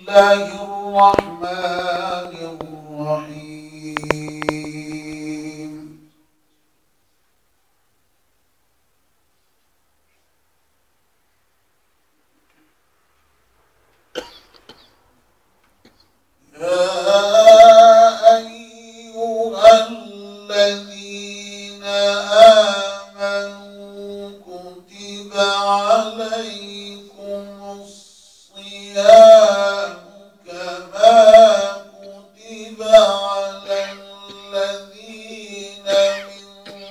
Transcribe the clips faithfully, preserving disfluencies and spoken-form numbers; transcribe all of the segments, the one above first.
الله الرحمن الرحيم. يا أيها الذين آمنوا كتب عليكم الصيام كما كتب على الذين من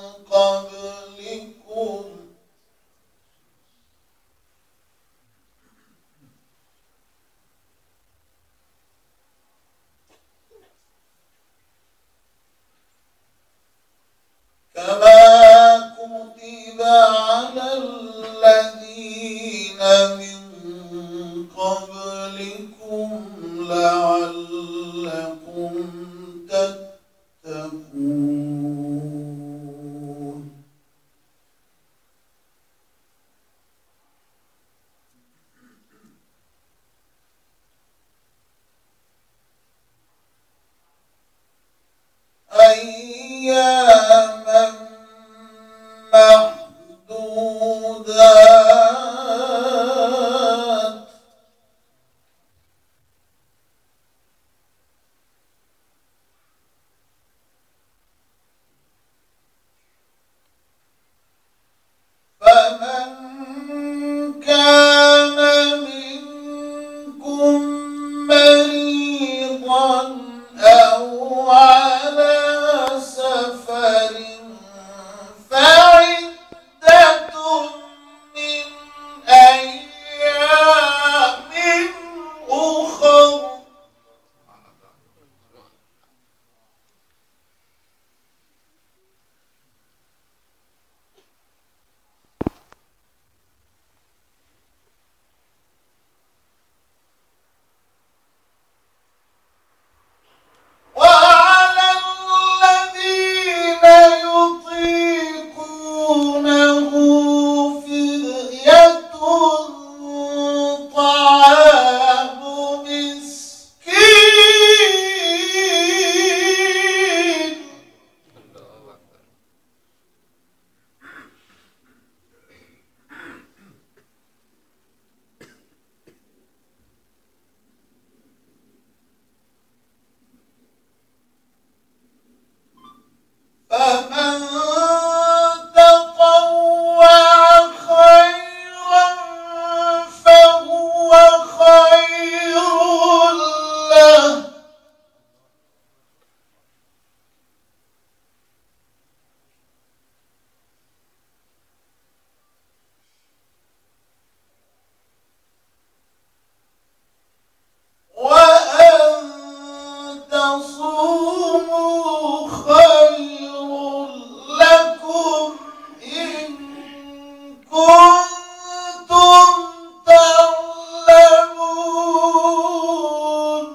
قبلكم كما كتب على الذين من قبلكم لعلكم تتقون. أياما معدودات فمن كان منكم مريضا أو على سفر فعدة من أيام أخر. وعلى الذين يطيقونه فدية طعام مسكين. فمن تطوع خيرا فهو خير له. وأن تصوموا خير لكم إن كنتم تعلمون.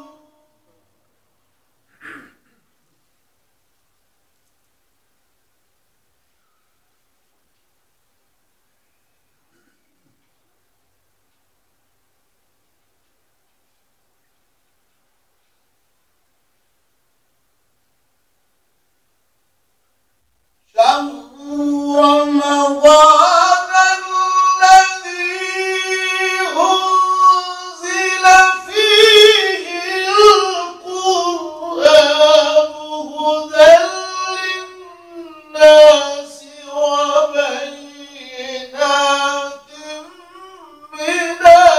شهر رمضان الذي أنزل فيه القرآن هدى للناس وبينات من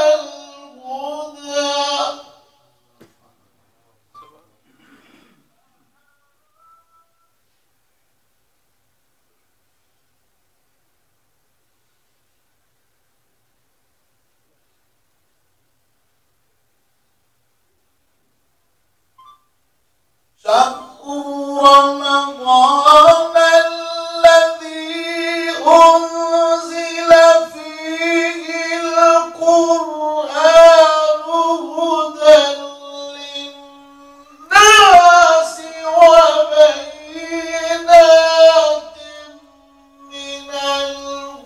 الهدى شهر رمضان الذي أنزل فيه القرآن هدى للناس وبينات من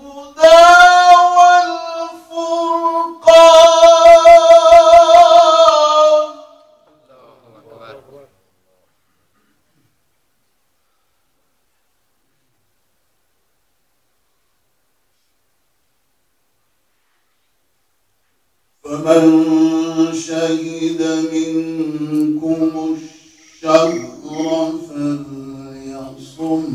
الهدى والفرقان. فمن شهد منكم الشهر فليصم.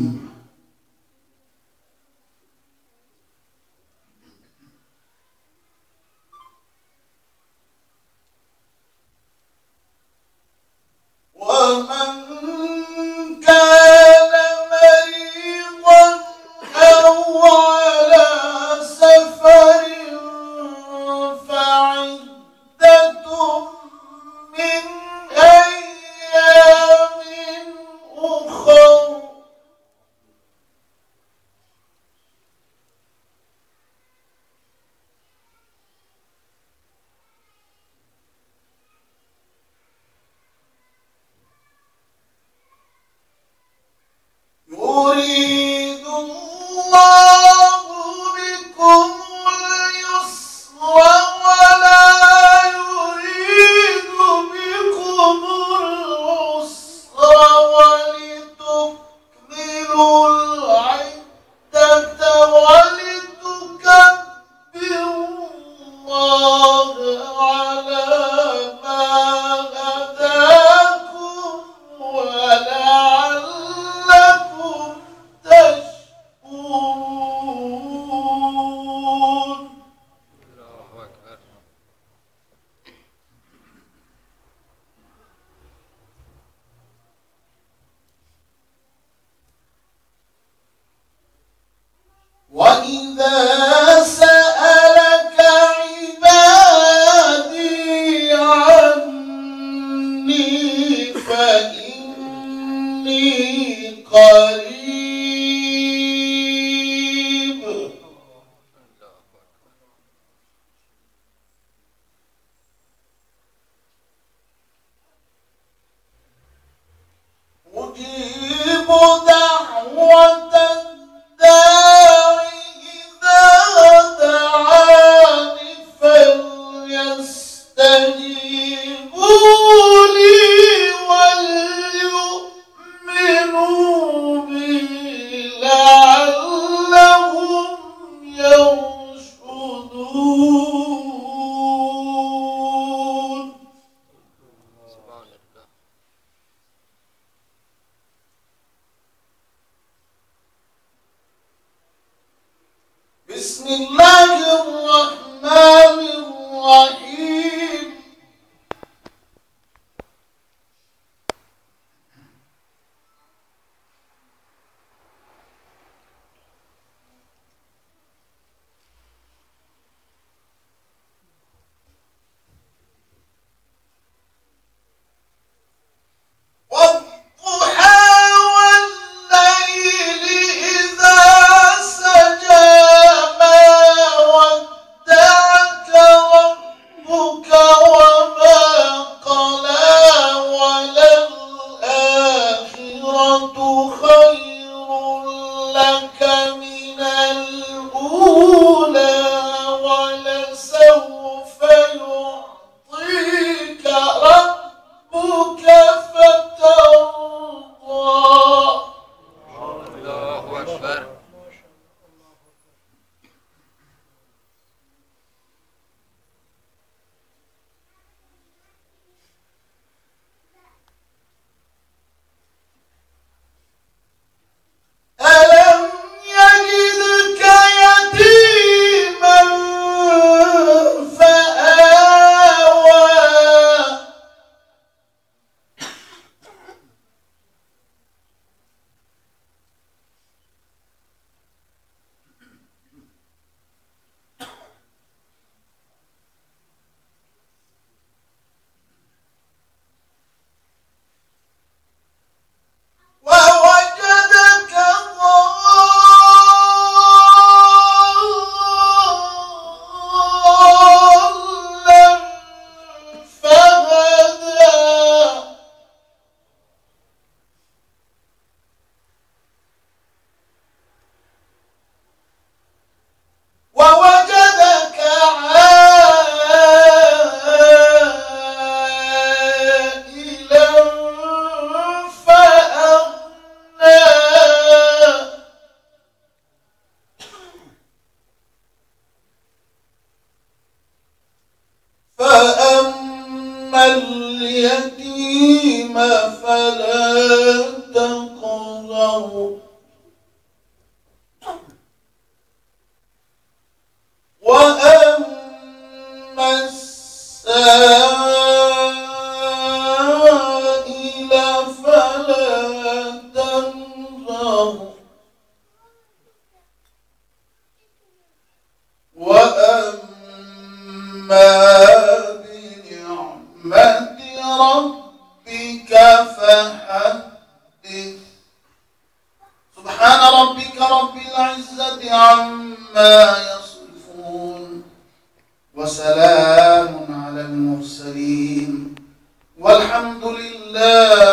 ومن كان مريضا أو على سفر فعدة من أيام أخر. يريد الله بكم اليسر ولا يريد بكم العسر ولتكملوا العدة ولتكبروا الله على ما هداكم ولعلكم تشكرون. الله أكبر. وإذا سألك عبادي عني فإني قريب أجيب دعوة الداع إذا دعاني فليستجيبوا لي وليؤمنوا بي لعلهم يرشدون. سبحان الله. بسم الله الرحمن الرحيم. والضحى والليل إذا سجى ما ودعك ربك وما قلى وللآخرة خير لك من الأولى ولسوف يعطيك ربك فترضى. الله أكبر. ألم يجدك يتيما تنذر وأما السائل فلا تنهر وأما بنعمة ربك فحدث. سبحان ربك رب العزة عما يصفون وسلام على المرسلين والحمد لله